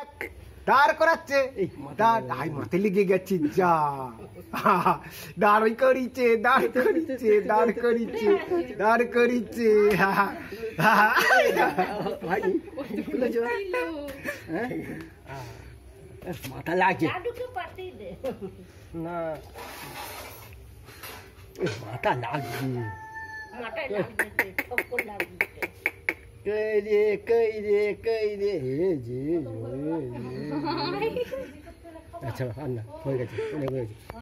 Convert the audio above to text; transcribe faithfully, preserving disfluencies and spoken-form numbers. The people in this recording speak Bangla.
দাঁড় করাচ্ছে দাঁড় আই মাথে লেগে গেছি যা দাঁড় করিছে দাঁড় করিছে দাঁড় করিছে দাঁড় করিছে মাথা লাগছে না মাথা লাগছে কই রে কই রে কই রে আচ্ছা আন্না হয়ে গেছে হয়ে গেছে